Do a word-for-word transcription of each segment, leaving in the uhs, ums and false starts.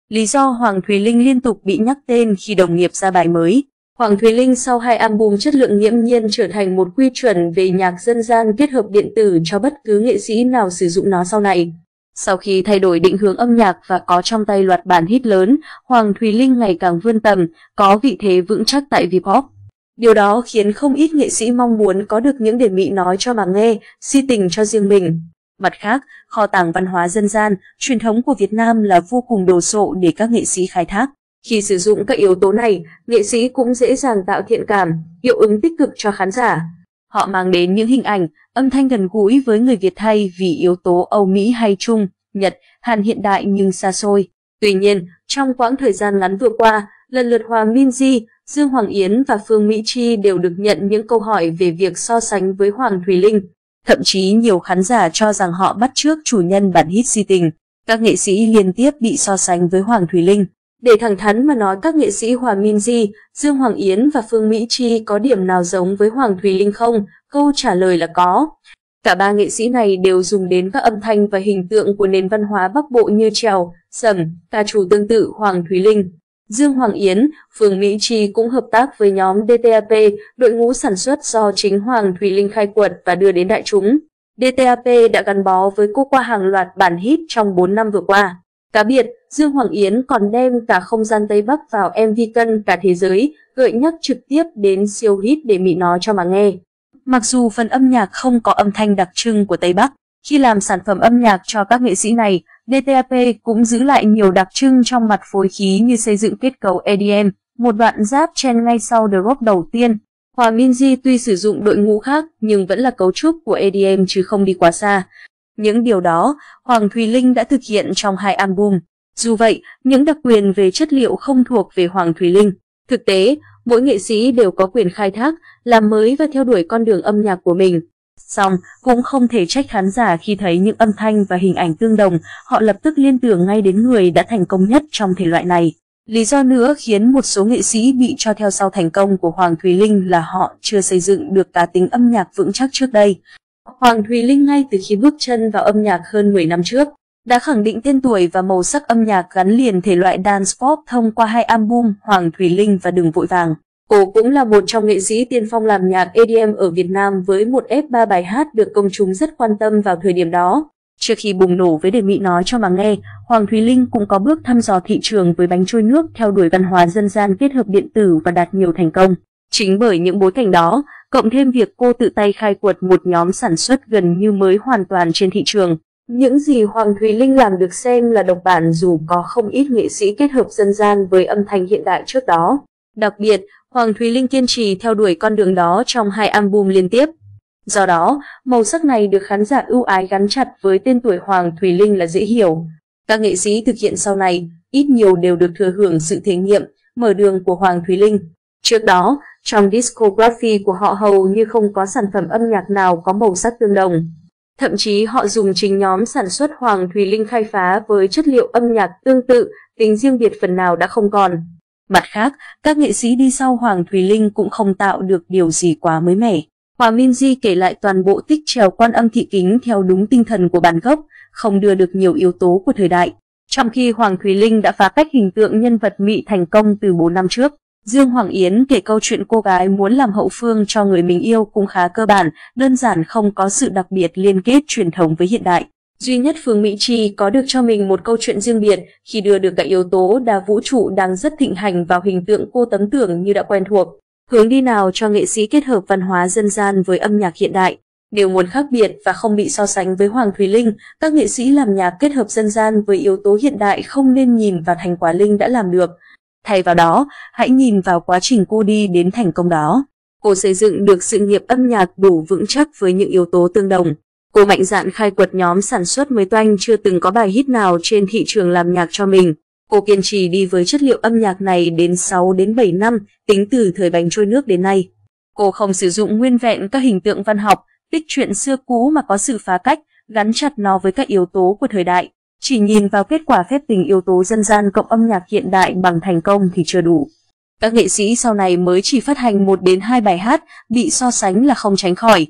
Lý do Hoàng Thùy Linh liên tục bị nhắc tên khi đồng nghiệp ra bài mới. Hoàng Thùy Linh sau hai album chất lượng nghiễm nhiên trở thành một quy chuẩn về nhạc dân gian kết hợp điện tử cho bất cứ nghệ sĩ nào sử dụng nó sau này. Sau khi thay đổi định hướng âm nhạc và có trong tay loạt bản hit lớn, Hoàng Thùy Linh ngày càng vươn tầm, có vị thế vững chắc tại V-pop. Điều đó khiến không ít nghệ sĩ mong muốn có được những để Mỹ nói cho mà nghe, si tình cho riêng mình. Mặt khác, kho tàng văn hóa dân gian, truyền thống của Việt Nam là vô cùng đồ sộ để các nghệ sĩ khai thác. Khi sử dụng các yếu tố này, nghệ sĩ cũng dễ dàng tạo thiện cảm, hiệu ứng tích cực cho khán giả. Họ mang đến những hình ảnh, âm thanh gần gũi với người Việt thay vì yếu tố Âu Mỹ hay Trung, Nhật, Hàn hiện đại nhưng xa xôi. Tuy nhiên, trong quãng thời gian ngắn vừa qua, lần lượt Hòa Minzy, Dương Hoàng Yến và Phương Mỹ Chi đều được nhận những câu hỏi về việc so sánh với Hoàng Thùy Linh. Thậm chí nhiều khán giả cho rằng họ bắt chước chủ nhân bản hit si tình. Các nghệ sĩ liên tiếp bị so sánh với Hoàng Thùy Linh. Để thẳng thắn mà nói, các nghệ sĩ Hòa Minzy, Dương Hoàng Yến và Phương Mỹ Chi có điểm nào giống với Hoàng Thùy Linh không? Câu trả lời là có. Cả ba nghệ sĩ này đều dùng đến các âm thanh và hình tượng của nền văn hóa Bắc Bộ như trèo, sẩm, ca trù tương tự Hoàng Thùy Linh. Dương Hoàng Yến, Phương Mỹ Chi cũng hợp tác với nhóm đê tê a pê, đội ngũ sản xuất do chính Hoàng Thùy Linh khai quật và đưa đến đại chúng. đê tê a pê đã gắn bó với cô qua hàng loạt bản hit trong bốn năm vừa qua. Cá biệt, Dương Hoàng Yến còn đem cả không gian Tây Bắc vào em vê cân cả thế giới, gợi nhắc trực tiếp đến siêu hit để Mỹ nói cho mà nghe. Mặc dù phần âm nhạc không có âm thanh đặc trưng của Tây Bắc, khi làm sản phẩm âm nhạc cho các nghệ sĩ này, đê tê a pê cũng giữ lại nhiều đặc trưng trong mặt phối khí như xây dựng kết cấu e đê em, một đoạn rap chen ngay sau drop đầu tiên. Hòa Minzy tuy sử dụng đội ngũ khác nhưng vẫn là cấu trúc của e đê em chứ không đi quá xa. Những điều đó, Hoàng Thùy Linh đã thực hiện trong hai album. Dù vậy, những đặc quyền về chất liệu không thuộc về Hoàng Thùy Linh. Thực tế, mỗi nghệ sĩ đều có quyền khai thác, làm mới và theo đuổi con đường âm nhạc của mình. Song, cũng không thể trách khán giả khi thấy những âm thanh và hình ảnh tương đồng, họ lập tức liên tưởng ngay đến người đã thành công nhất trong thể loại này. Lý do nữa khiến một số nghệ sĩ bị cho theo sau thành công của Hoàng Thùy Linh là họ chưa xây dựng được cá tính âm nhạc vững chắc trước đây. Hoàng Thùy Linh ngay từ khi bước chân vào âm nhạc hơn mười năm trước, đã khẳng định tên tuổi và màu sắc âm nhạc gắn liền thể loại dance pop thông qua hai album Hoàng Thùy Linh và Đừng Vội Vàng. Cô cũng là một trong nghệ sĩ tiên phong làm nhạc e đê em ở Việt Nam với một ép ba bài hát được công chúng rất quan tâm vào thời điểm đó. Trước khi bùng nổ với Để Mỹ Nói Cho Mà Nghe, Hoàng Thùy Linh cũng có bước thăm dò thị trường với bánh trôi nước theo đuổi văn hóa dân gian kết hợp điện tử và đạt nhiều thành công. Chính bởi những bối cảnh đó, cộng thêm việc cô tự tay khai quật một nhóm sản xuất gần như mới hoàn toàn trên thị trường, những gì Hoàng Thùy Linh làm được xem là độc bản dù có không ít nghệ sĩ kết hợp dân gian với âm thanh hiện đại trước đó. Đặc biệt, Hoàng Thùy Linh kiên trì theo đuổi con đường đó trong hai album liên tiếp. Do đó, màu sắc này được khán giả ưu ái gắn chặt với tên tuổi Hoàng Thùy Linh là dễ hiểu. Các nghệ sĩ thực hiện sau này, ít nhiều đều được thừa hưởng sự thể nghiệm, mở đường của Hoàng Thùy Linh. Trước đó, trong discography của họ hầu như không có sản phẩm âm nhạc nào có màu sắc tương đồng. Thậm chí họ dùng chính nhóm sản xuất Hoàng Thùy Linh khai phá với chất liệu âm nhạc tương tự, tính riêng biệt phần nào đã không còn. Mặt khác, các nghệ sĩ đi sau Hoàng Thùy Linh cũng không tạo được điều gì quá mới mẻ. Hòa Minzy kể lại toàn bộ tích trèo Quan Âm Thị Kính theo đúng tinh thần của bản gốc, không đưa được nhiều yếu tố của thời đại. Trong khi Hoàng Thùy Linh đã phá cách hình tượng nhân vật Mỹ thành công từ bốn năm trước, Dương Hoàng Yến kể câu chuyện cô gái muốn làm hậu phương cho người mình yêu cũng khá cơ bản, đơn giản không có sự đặc biệt liên kết truyền thống với hiện đại. Duy nhất Phương Mỹ Chi có được cho mình một câu chuyện riêng biệt khi đưa được các yếu tố đa vũ trụ đang rất thịnh hành vào hình tượng cô tấm tưởng như đã quen thuộc. Hướng đi nào cho nghệ sĩ kết hợp văn hóa dân gian với âm nhạc hiện đại. Nếu muốn khác biệt và không bị so sánh với Hoàng Thùy Linh, các nghệ sĩ làm nhạc kết hợp dân gian với yếu tố hiện đại không nên nhìn vào thành quả Linh đã làm được. Thay vào đó, hãy nhìn vào quá trình cô đi đến thành công đó. Cô xây dựng được sự nghiệp âm nhạc đủ vững chắc với những yếu tố tương đồng. Cô mạnh dạn khai quật nhóm sản xuất mới toanh chưa từng có bài hit nào trên thị trường làm nhạc cho mình. Cô kiên trì đi với chất liệu âm nhạc này đến sáu đến bảy năm, tính từ thời bánh trôi nước đến nay. Cô không sử dụng nguyên vẹn các hình tượng văn học, tích truyện xưa cũ mà có sự phá cách, gắn chặt nó với các yếu tố của thời đại. Chỉ nhìn vào kết quả phép tình yếu tố dân gian cộng âm nhạc hiện đại bằng thành công thì chưa đủ. Các nghệ sĩ sau này mới chỉ phát hành một đến hai bài hát, bị so sánh là không tránh khỏi.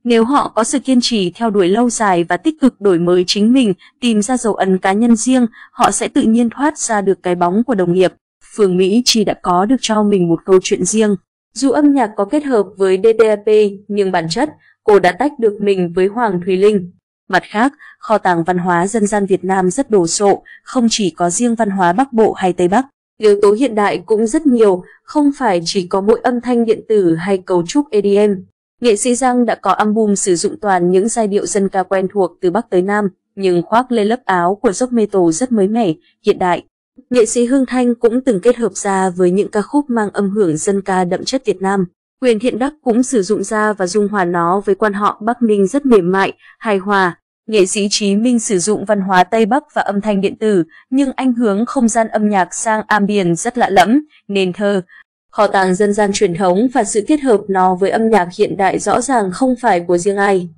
Nếu họ có sự kiên trì theo đuổi lâu dài và tích cực đổi mới chính mình, tìm ra dấu ấn cá nhân riêng, họ sẽ tự nhiên thoát ra được cái bóng của đồng nghiệp. Phương Mỹ Chi đã có được cho mình một câu chuyện riêng. Dù âm nhạc có kết hợp với đê đê a pê, nhưng bản chất, cô đã tách được mình với Hoàng Thùy Linh. Mặt khác, kho tàng văn hóa dân gian Việt Nam rất đồ sộ, không chỉ có riêng văn hóa Bắc Bộ hay Tây Bắc. Yếu tố hiện đại cũng rất nhiều, không phải chỉ có mỗi âm thanh điện tử hay cấu trúc e đê em. Nghệ sĩ Giang đã có album sử dụng toàn những giai điệu dân ca quen thuộc từ Bắc tới Nam, nhưng khoác lên lớp áo của rock metal rất mới mẻ, hiện đại. Nghệ sĩ Hương Thanh cũng từng kết hợp ra với những ca khúc mang âm hưởng dân ca đậm chất Việt Nam. Quyền Thiện Đắc cũng sử dụng ra và dung hòa nó với quan họ Bắc Ninh rất mềm mại, hài hòa. Nghệ sĩ Chí Minh sử dụng văn hóa Tây Bắc và âm thanh điện tử, nhưng anh hướng không gian âm nhạc sang ambient rất lạ lẫm, nền thơ. Kho tàng dân gian truyền thống và sự kết hợp nó với âm nhạc hiện đại rõ ràng không phải của riêng ai.